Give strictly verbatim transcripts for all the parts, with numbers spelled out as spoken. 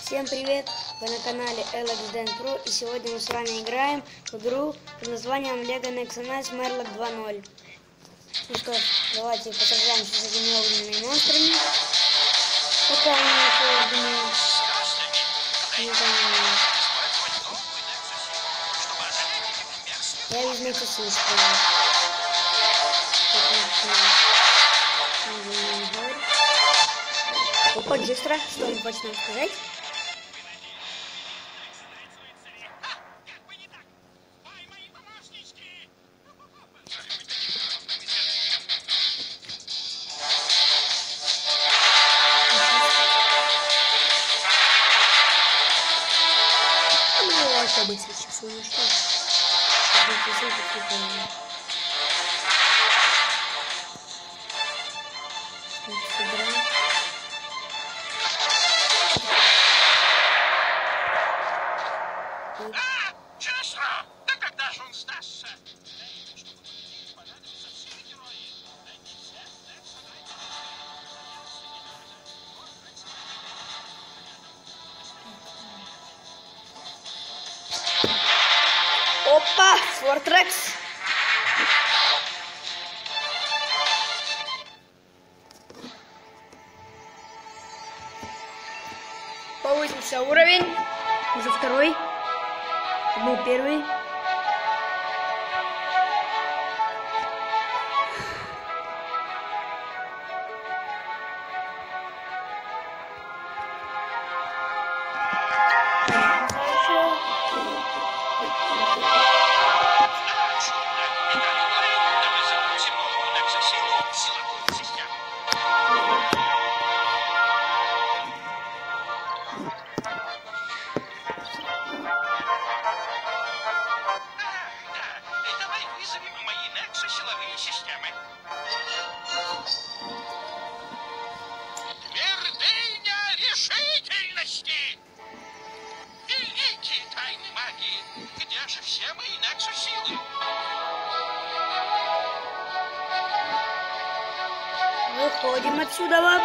Всем привет! Вы на канале LXDenPro, и сегодня мы с вами играем в игру под названием Lego Nexonites Merlock два ноль. Ну что ж, давайте посражаемся с этими огненными монстрами. Пока они не огненные. Я везьму часы, что Опа, Джистра, что он хочет нам сказать? Ну, это быть сейчас, ну что? Джистра, да когда же он сдастся? Опа, Фортрекс. Повысился уровень. Уже второй. Был первый. Все мои нексус-силы. Выходим отсюда, вам.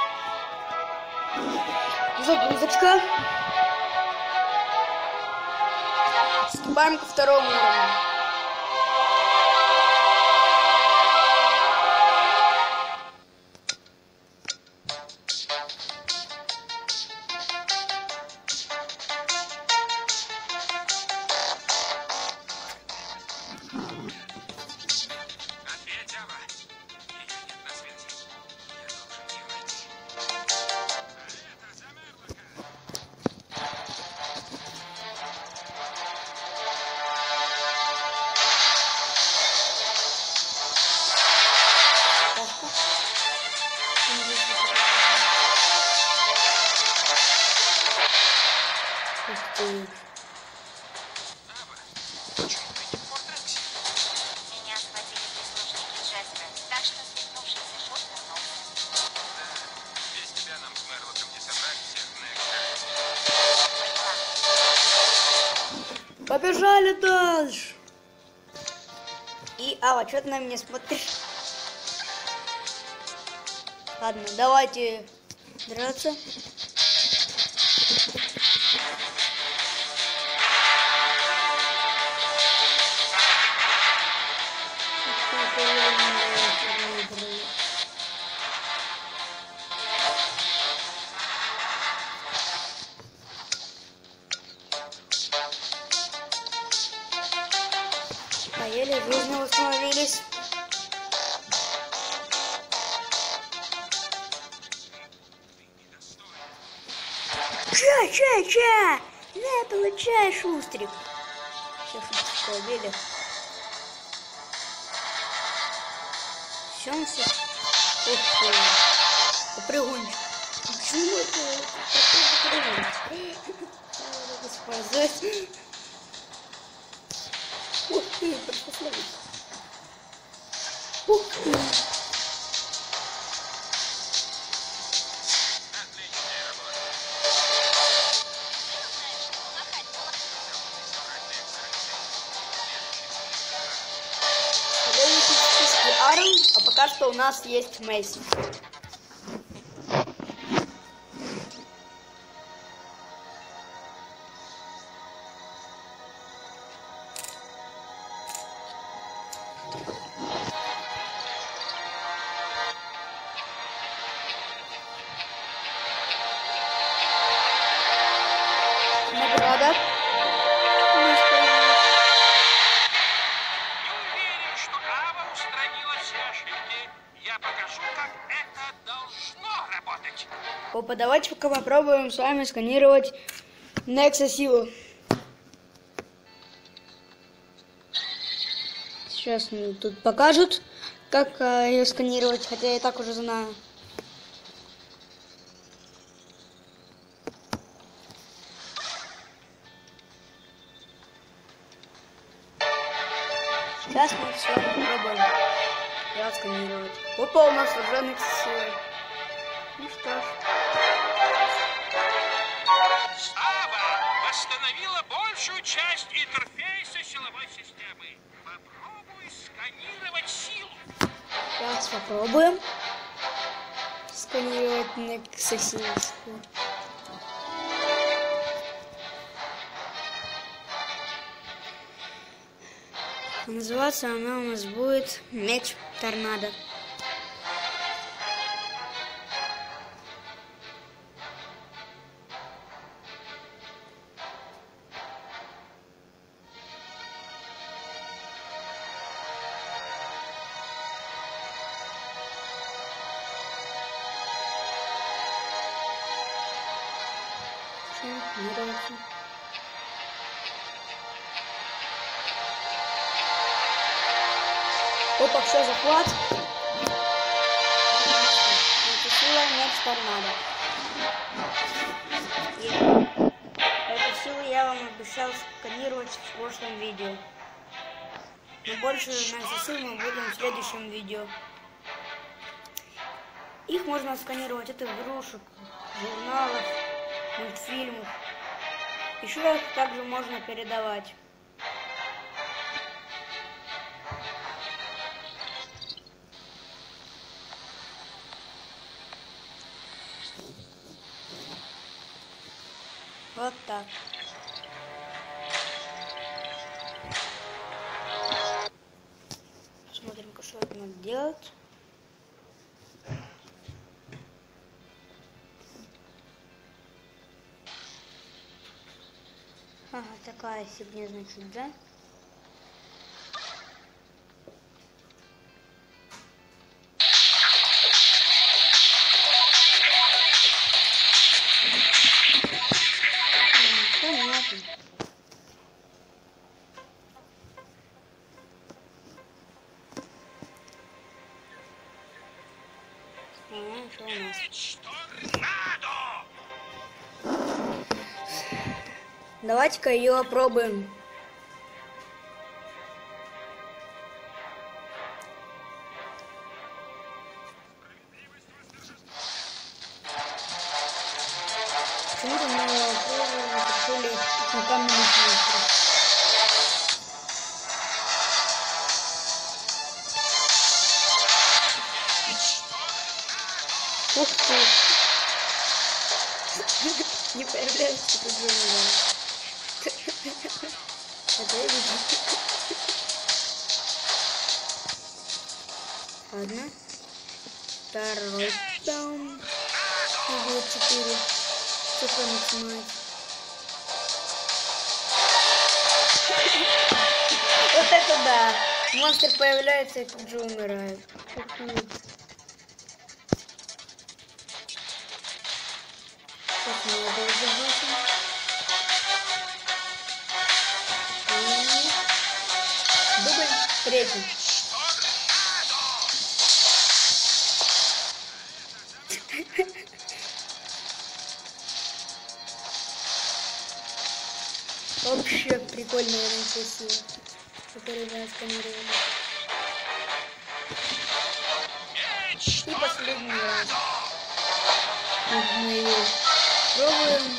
Загрузочка. Вступаем ко второму уровню. Меня схватили прислужники Джеспера, так что свихнувшийся шут вернулся. Без тебя нам с Мерлоком не собрать всех Нексус. Побежали дальше. И, Ава, что ты на меня смотришь? Ладно, давайте драться. Поели, жизни восстановились. Ча, ча, ча! На, получай, шустрик. Все, шустрика убили. Все, он все. Ух ты. Попрыгунчик. Почему это? Попрыгунчик. Надо использовать. Ух ты, посмотри. Ух ты. Арм, а пока что у нас есть Месси. так у нас появилось. Не уверен, что Ава устранила все ошибки. Я покажу, как это должно работать. Опа, давайте пока попробуем с вами сканировать Нексосилу. Сейчас мне тут покажут, как э, ее сканировать, хотя я и так уже знаю. Сейчас мы с вами попробуем ее сканировать. Опа, у нас уже Нексосила. Ну что ж. Ава восстановила большую часть интерфейса силовой системы. Попробуй сканировать силу. Сейчас попробуем сканировать Нексосилу. Называться она у нас будет Меч Торнадо. Сканироваться. Опа, все, захват. Сила Меч Торнадо. И эту силу я вам обещал сканировать в прошлом видео. Но больше на сил мы будем в следующем видео. Их можно сканировать от игрушек, журналов, мультфильмов. Еще их также можно передавать. Вот так. Посмотрим-ка, что это надо делать. Ага, такая фигня, значит, да? Понятно. А, что у нас? Давайте-ка ее опробуем. Почему-то мы решили на каменный монстр. Ух ты! Не появляется тут же. Ладно. Второй даун. Будет четыре. Что начинать? Вот это да! Монстр появляется и тут же умирает. Сейчас мы его забросим. Дубль третий. Вообще прикольная сила, которую мы сканировали. И последний раз. Вот мы ее пробуем.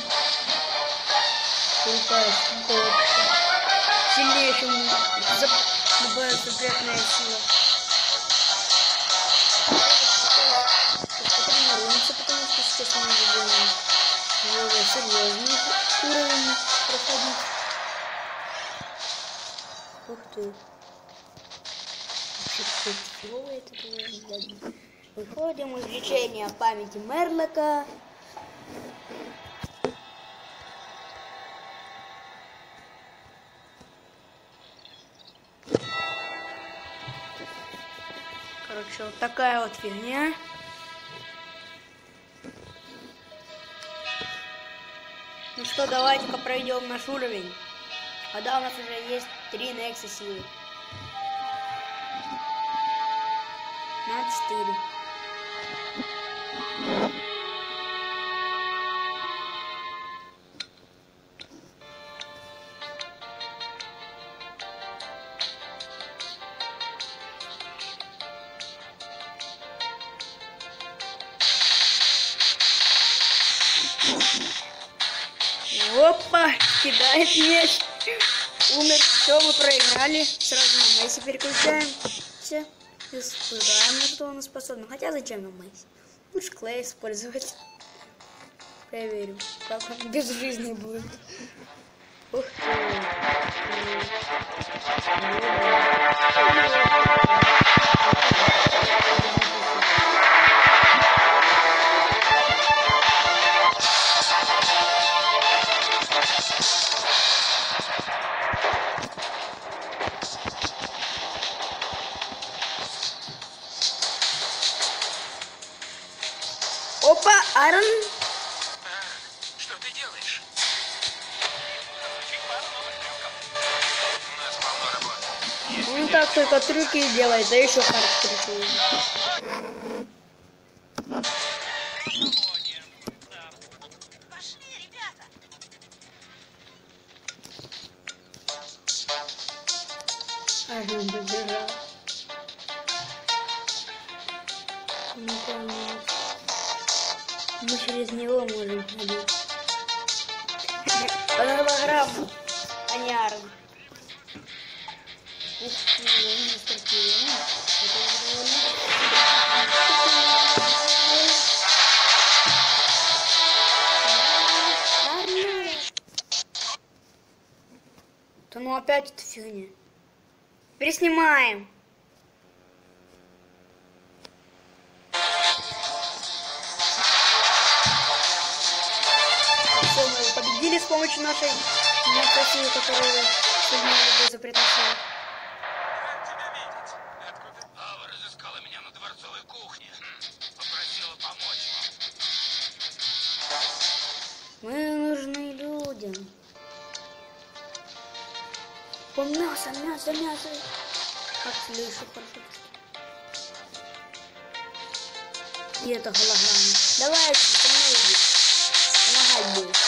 Крутая штука. Сильнее, чем любая запретная сила. Потренируемся, потому что сейчас мы будем более серьезный уровень проходить. Ух ты. Чего это было? Выходим из лечения памяти Мерлока. Короче, вот такая вот фигня. Ну что, давайте-ка пройдем наш уровень. А да, у нас уже есть три некса силы. На четыре. Опа, кидает мяч. Умер. Все, мы проиграли. Сразу на Месси переключаемся. Испытаем, на что он способен. Хотя зачем нам Месси? Лучше Клей использовать. Проверим, как он без жизни будет. Ух ты. Опа, Аарон. А, что ты делаешь? Очень пару новых трюков. У нас полно работы. Он так только трюки и делает, да еще хард трюки. Пошли, ребята. Аарон побежал. Мы через него можем ходить. Голограмма, а не Аарон. Ух ты, мистер Киви. Это довольно... Да ну опять эта фигня. Переснимаем. Все, мы победили с помощью нашей красивой, которую снимали до запретной силы. Рад тебя видеть. Откуда? Ава разыскала меня на дворцовой кухне. Попросила помочь. Мы нужны людям. О, мясо, мясо, мясо. Как слышу, хорошо. И это голограмма. Давай, со мной иди. Помогать будет.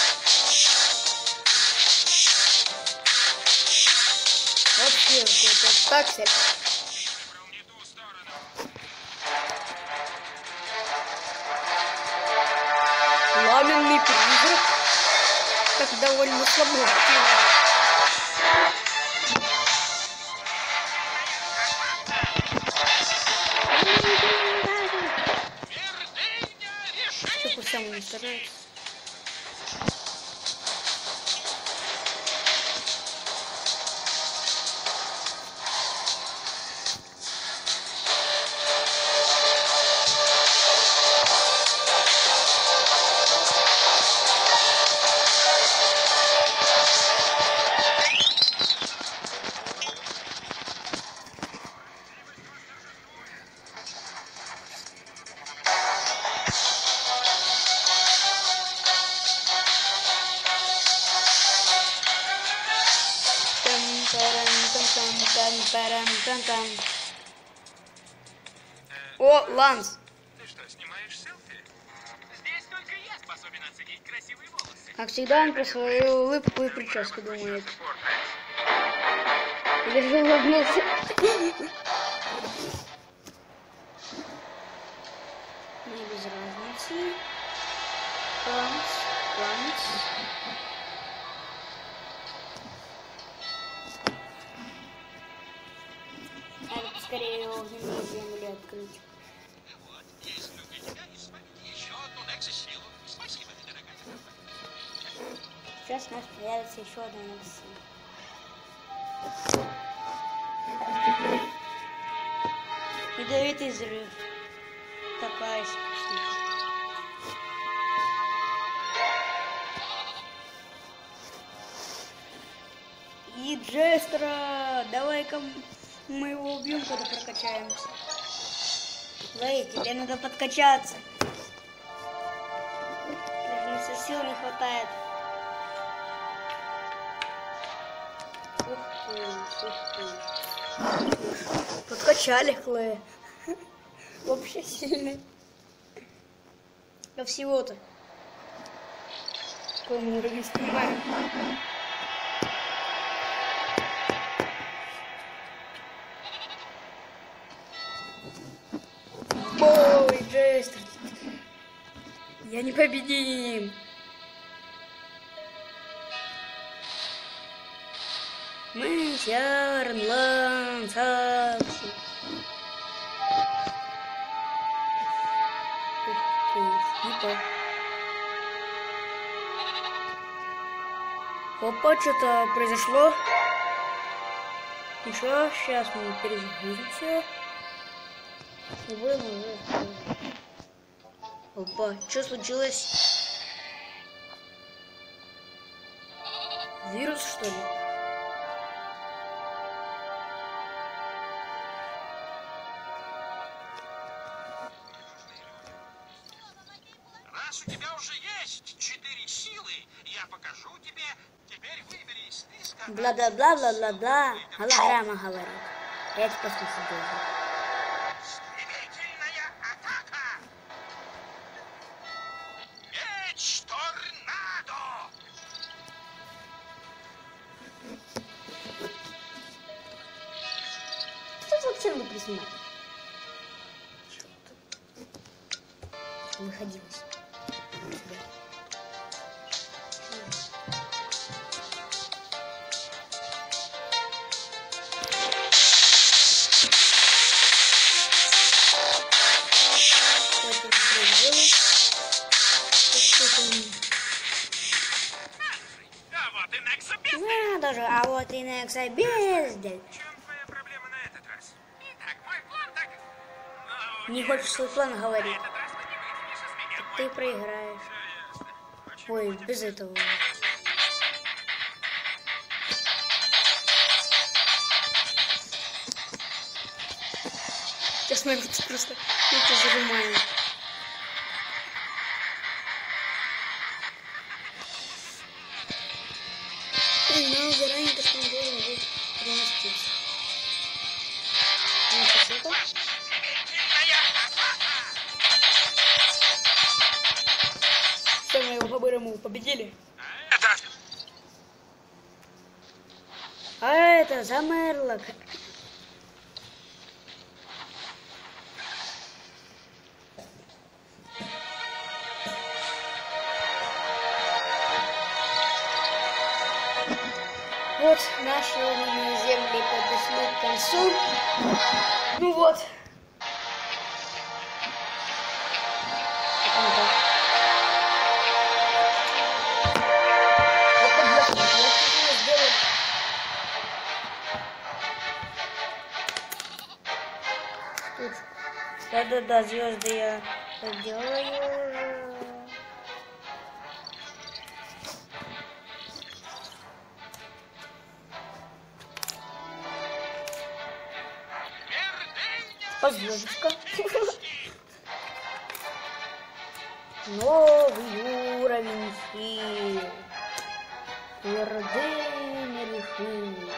Вообще какой-то таксель. Выбрал не ту сторону. Пламенный призрак. Так довольно слабо. Твердыня решит. Что пусть сам уничтожается. Там-там-там-там-там-там. О, Ланс. Ты что, снимаешь селфи? Здесь только я способен оценить красивые волосы. Как всегда, он про свою улыбку и прическу думает. Или же улыбнулся. Не без разницы. Ланс, Ланс. Надо скорее его внемление земли открыть. Вот, есть для тебя еще одну Нексис-силу. Спасибо, дорогая. Сейчас у нас появится еще одна Некса. Ядовитый взрыв. Такая смешная. И Джестера. Давай-ка мы его убьем, когда прокачаемся. Вэй, тебе надо подкачаться. Даже сил не хватает. Ух ты, ух ты. Подкачали Хлоя. Вообще сильный. А всего-то. Какой уровень снимаем. Ой, Джестер. Я не победим. Мы Сярнлан Сакси. Опа, что-то произошло. Ничего, сейчас мы перезагрузимся. И будем уже. Опа, что случилось? Вирус, что ли? Раз у тебя уже есть четыре силы, я покажу тебе. Теперь выбери из списка. Бла-бла-бла-бла-бла-бла. Голограмма говорит. Я это послушаю тоже. Стремительная атака! Меч торнадо! Что тут вообще надо приснимать? Выходилось. А вот и Нексабис. Да, даже, а вот и Некса бездель. В чем твоя проблема на этот раз? Итак, мой план так... Ну, Не хочешь свой план на говорить? этот раз ты не вытянешь из меня мой Ты проиграешь. Всё ясно. Почему Ой, у тебя- без этого. Сейчас мы тут просто это зажимаем. И нам заранее то, что он должен будет переместиться. Ну, сейчас это. Стремительная атака! Все, мы его по-бырому победили. Это... А это замерло. Вот наши огненные земли подошли к концу. Ну вот. Вот так. Вот так, я что-то сделал. Тут. Да-да-да, звезды я делаю. Позвоночка. Новый уровень сил. Твердыня решил.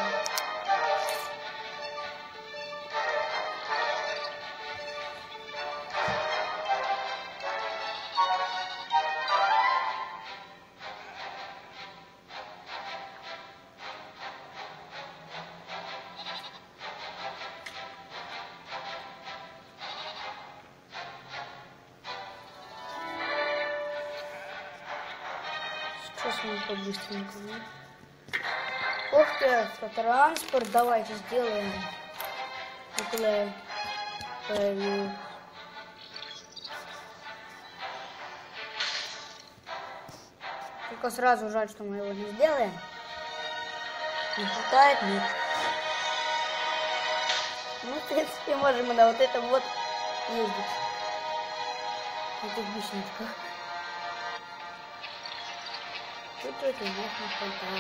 Сейчас мы по-быстренькому. Ух ты, автотранспорт, давайте сделаем. Николай появился. Только сразу жаль, что мы его не сделаем. Не хватает, нет. Ну, в принципе, можем и на вот этом вот ездить. На этих гусеничках. Что-то это не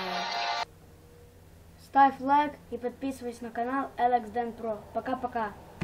хватает. Ставь лайк и подписывайся на канал Alex Dan Pro. Пока-пока.